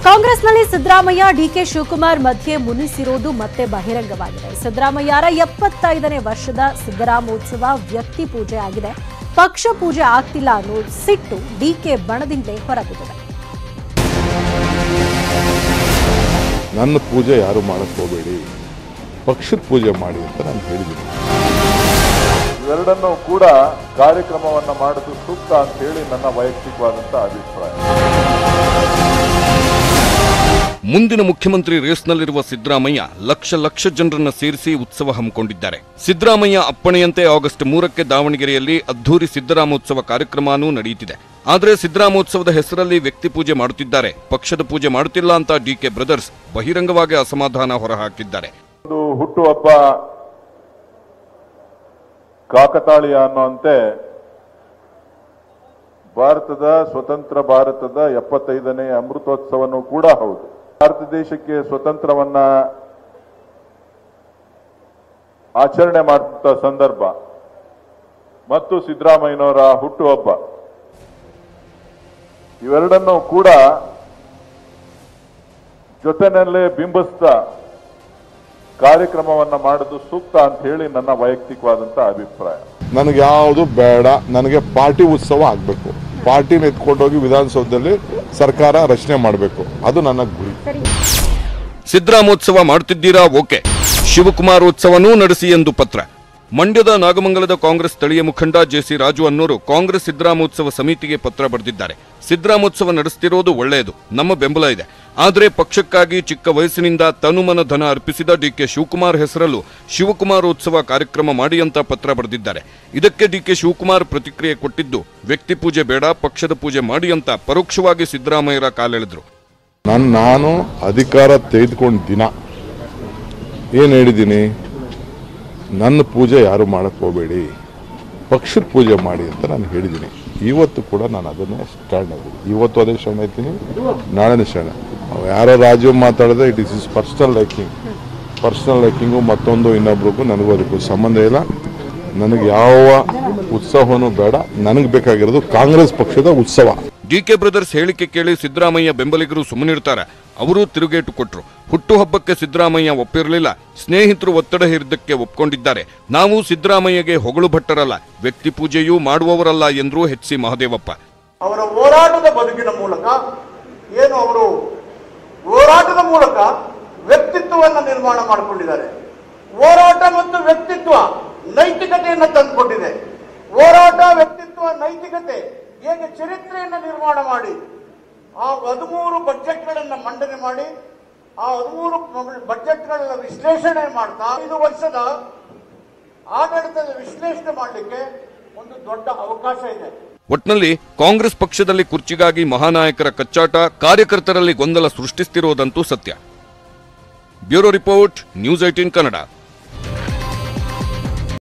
ಕಾಂಗ್ರೆಸ್ನಲ್ಲಿ ಸಿದ್ದರಾಮಯ್ಯ ಡಿಕೆ ಶಿವಕುಮಾರ್ ಮಧ್ಯೆ ಮುನಿಸಿರುವುದು ಮತ್ತೆ ಬಹಿರಂಗವಾಗಿದೆ. ಸಿದ್ದರಾಮಯ್ಯರ 75ನೇ ವರ್ಷದ ಸಿದ್ದರಾಮೋತ್ಸವ ವ್ಯಕ್ತಿ ಪೂಜೆ ಆಗಿದೆ. ಪಕ್ಷ ಪೂಜೆ ಆಗ್ತಿಲ್ಲ ಅನ್ನೋ ಸಿಟ್ಟು ಡಿಕೆ ಬಣದಿಂದಲೇ ಹೊರಬಿದ್ದಿದೆ. ನನ್ನ ಪೂಜೆ ಯಾರು ಮಾಡಕ್ಕೆ ಹೋಗಬೇಡಿ, ಪಕ್ಷದ ಪೂಜೆ ಮಾಡಿ ಅಂತ ನಾನು ಹೇಳಿದ್ದೀನಿ. ಇವೆರಡನ್ನೂ ಕೂಡ ಕಾರ್ಯಕ್ರಮವನ್ನು ಮಾಡೋದು ಸೂಕ್ತ ಅಂತ ಹೇಳಿ ನನ್ನ ವೈಯಕ್ತಿಕವಾದಂತಹ ಅಭಿಪ್ರಾಯ. ಮುಂದಿನ ಮುಖ್ಯಮಂತ್ರಿ ರೇಸ್ನಲ್ಲಿರುವ ಸಿದ್ದರಾಮಯ್ಯ ಲಕ್ಷ ಜನರನ್ನ ಸೇರಿಸಿ ಉತ್ಸವ ಹಮ್ಮಿಕೊಂಡಿದ್ದಾರೆ. ಸಿದ್ದರಾಮಯ್ಯ ಅಪ್ಪಣೆಯಂತೆ ಆಗಸ್ಟ್ 3ಕ್ಕೆ ದಾವಣಗೆರೆಯಲ್ಲಿ ಅದ್ದೂರಿ ಸಿದ್ದರಾಮೋತ್ಸವ ಕಾರ್ಯಕ್ರಮವೂ ನಡೆಯುತ್ತಿದೆ. ಆದರೆ ಸಿದ್ದರಾಮೋತ್ಸವದ ಹೆಸರಲ್ಲಿ ವ್ಯಕ್ತಿ ಪೂಜೆ ಮಾಡುತ್ತಿದ್ದಾರೆ, ಪಕ್ಷದ ಪೂಜೆ ಮಾಡುತ್ತಿಲ್ಲ ಅಂತ ಡಿಕೆ ಬ್ರದರ್ಸ್ ಬಹಿರಂಗವಾಗಿ ಅಸಮಾಧಾನ ಹೊರಹಾಕಿದ್ದಾರೆ. ಒಂದು ಹುಟ್ಟುಹಬ್ಬ ಕಾಕತಾಳೀಯ ಅನ್ನುವಂತೆ ಭಾರತದ ಸ್ವತಂತ್ರ ಭಾರತದ 75ನೇ ಅಮೃತೋತ್ಸವನೂ ಕೂಡ ಹೌದು. ಭಾರತ ದೇಶಕ್ಕೆ ಸ್ವತಂತ್ರವನ್ನ ಆಚರಣೆ ಮಾಡುವಂತ ಸಂದರ್ಭ ಮತ್ತು ಸಿದ್ದರಾಮಯ್ಯನವರ ಹುಟ್ಟುಹಬ್ಬ ಇವೆರಡನ್ನೂ ಕೂಡ ಜೊತೆನಲ್ಲೇ ಬಿಂಬಿಸ್ತಾ ಕಾರ್ಯಕ್ರಮವನ್ನ ಮಾಡೋದು ಸೂಕ್ತ ಅಂತ ಹೇಳಿ ನನ್ನ ವೈಯಕ್ತಿಕವಾದಂತಹ ಅಭಿಪ್ರಾಯ. ನನಗೆ ಯಾವುದು ಬೇಡ, ನನಗೆ ಪಾರ್ಟಿ ಉತ್ಸವ ಆಗಬೇಕು. ಪಾರ್ಟಿನ ಎತ್ಕೊಂಡೋಗಿ ವಿಧಾನಸೌಧದಲ್ಲಿ ಸರ್ಕಾರ ರಚನೆ ಮಾಡಬೇಕು, ಅದು ನನ್ನ ಗುರಿ. ಸಿದ್ದರಾಮೋತ್ಸವ ಮಾಡುತ್ತಿದ್ದೀರಾ? ಓಕೆ, ಶಿವಕುಮಾರೋತ್ಸವನೂ ನಡೆಸಿ ಎಂದು ಪತ್ರ. ಮಂಡ್ಯದ ನಾಗಮಂಗಲದ ಕಾಂಗ್ರೆಸ್ ಸ್ಥಳೀಯ ಮುಖಂಡ ಜೆಸಿ ರಾಜು ಅನ್ನೋರು ಕಾಂಗ್ರೆಸ್ ಸಿದ್ದರಾಮೋತ್ಸವ ಸಮಿತಿಗೆ ಪತ್ರ ಬರೆದಿದ್ದಾರೆ. ಸಿದ್ದರಾಮೋತ್ಸವ ನಡೆಸುತ್ತಿರೋದು ಒಳ್ಳೆಯದು, ನಮ್ಮ ಬೆಂಬಲ ಇದೆ. ಆದರೆ ಪಕ್ಷಕ್ಕಾಗಿ ಚಿಕ್ಕ ವಯಸ್ಸಿನಿಂದ ತನುಮನ ಧನ ಅರ್ಪಿಸಿದ ಡಿಕೆ ಶಿವಕುಮಾರ್ ಹೆಸರಲ್ಲೂ ಶಿವಕುಮಾರೋತ್ಸವ ಕಾರ್ಯಕ್ರಮ ಮಾಡಿ ಅಂತ ಪತ್ರ ಬರೆದಿದ್ದಾರೆ. ಇದಕ್ಕೆ ಡಿಕೆ ಶಿವಕುಮಾರ್ ಪ್ರತಿಕ್ರಿಯೆ ಕೊಟ್ಟಿದ್ದು, ವ್ಯಕ್ತಿ ಪೂಜೆ ಬೇಡ, ಪಕ್ಷದ ಪೂಜೆ ಮಾಡಿ ಅಂತ ಪರೋಕ್ಷವಾಗಿ ಸಿದ್ದರಾಮಯ್ಯರ ಕಾಲೆಳೆದ್ರು. ನಾನು ಅಧಿಕಾರ ತೆಗೆದುಕೊಂಡ ದಿನ ಏನು ಹೇಳಿದ್ದೀನಿ, ನನ್ನ ಪೂಜೆ ಯಾರು ಮಾಡಕ್ಕೆ ಹೋಗಬೇಡಿ, ಪಕ್ಷದ ಪೂಜೆ ಮಾಡಿ ಅಂತ ನಾನು ಹೇಳಿದ್ದೀನಿ. ಇವತ್ತು ಕೂಡ ನಾನು ಅದನ್ನೇ ಸ್ಟ್ಯಾಂಡ್ ಆಗಿದ್ದೀನಿ. ಇವತ್ತು ಅದೇ ಸ್ಟ್ಯಾಂಡ್ ಆಯ್ತೀನಿ, ನಾಳೆನೇ ಸ್ಟ್ಯಾಂಡ್. ಯಾರೋ ರಾಜೀವ್ ಮಾತಾಡಿದ್ರೆ ಇಟ್ ಇಸ್ ಪರ್ಸನಲ್ ಲೈಕಿಂಗು ಮತ್ತೊಂದು ಇನ್ನೊಬ್ರಿಗೂ ನನಗೂ ಅದಕ್ಕೂ ಸಂಬಂಧ ಇಲ್ಲ. ನನಗೆ ಯಾವ ಉತ್ಸವನೂ ಬೇಡ, ನನಗೆ ಬೇಕಾಗಿರೋದು ಕಾಂಗ್ರೆಸ್ ಪಕ್ಷದ ಉತ್ಸವ. ಡಿಕೆ ಬ್ರದರ್ಸ್ ಹೇಳಿಕೆ ಕೇಳಿ ಸಿದ್ದರಾಮಯ್ಯ ಬೆಂಬಲಿಗರು ಸುಮ್ಮನಿರ್ತಾರೆ. ಅವರು ತಿರುಗೇಟು ಕೊಟ್ಟರು. ಹುಟ್ಟುಹಬ್ಬಕ್ಕೆ ಸಿದ್ದರಾಮಯ್ಯ ಒಪ್ಪಿರಲಿಲ್ಲ, ಸ್ನೇಹಿತರು ಒತ್ತಡ ಹೇರಿದ್ದಕ್ಕೆ ಒಪ್ಕೊಂಡಿದ್ದಾರೆ. ನಾವು ಸಿದ್ದರಾಮಯ್ಯಗೆ ಹೊಗಳು ಭಟ್ಟರಲ್ಲ, ವ್ಯಕ್ತಿ ಪೂಜೆಯೂ ಮಾಡುವವರಲ್ಲ ಎಂದ್ರು ಎಚ್.ಸಿ. ಮಹದೇವಪ್ಪ. ಅವರ ಹೋರಾಟದ ಬದುಕಿನ ಮೂಲಕ ಅವರು ಹೋರಾಟದ ಮೂಲಕ ವ್ಯಕ್ತಿತ್ವವನ್ನು ನಿರ್ಮಾಣ ಮಾಡಿಕೊಂಡಿದ್ದಾರೆ. ಹೋರಾಟ ಮತ್ತು ವ್ಯಕ್ತಿತ್ವ ನೈತಿಕತೆಯನ್ನು ತಂದುಕೊಟ್ಟಿದೆ. ಹೋರಾಟ, ವ್ಯಕ್ತಿತ್ವ, ನೈತಿಕತೆ ಹೇಗೆ ಚರಿತ್ರೆಯನ್ನು ನಿರ್ಮಾಣ ಮಾಡಿ ಆ 13 ಬಜೆಟ್ಗಳನ್ನು ಮಂಡನೆ ಮಾಡಿ ಆ 13 ಬಜೆಟ್ಗಳನ್ನ ವಿಶ್ಲೇಷಣೆ ಮಾಡ್ತಾ 5 ವರ್ಷದ ಆಡಳಿತದ ವಿಶ್ಲೇಷಣೆ ಮಾಡಲಿಕ್ಕೆ ಒಂದು ದೊಡ್ಡ ಅವಕಾಶ ಇದೆ. ಒಟ್ನಲ್ಲಿ ಕಾಂಗ್ರೆಸ್ ಪಕ್ಷದಲ್ಲಿ ಕುರ್ಚಿಗಾಗಿ ಮಹಾನಾಯಕರ ಕಚ್ಚಾಟ, ಕಾರ್ಯಕರ್ತರಲ್ಲಿ ಗೊಂದಲ ಸೃಷ್ಟಿಸುತ್ತಿರುವುದಂತೂ ಸತ್ಯ. Bureau report, news 18 Kannada.